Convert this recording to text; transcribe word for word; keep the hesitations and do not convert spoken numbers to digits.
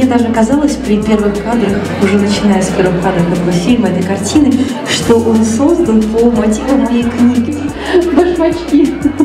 даже казалось при первых кадрах, уже начиная с первых кадров этого фильма, этой картины, что он создан по мотивам моей книги. Башмачки.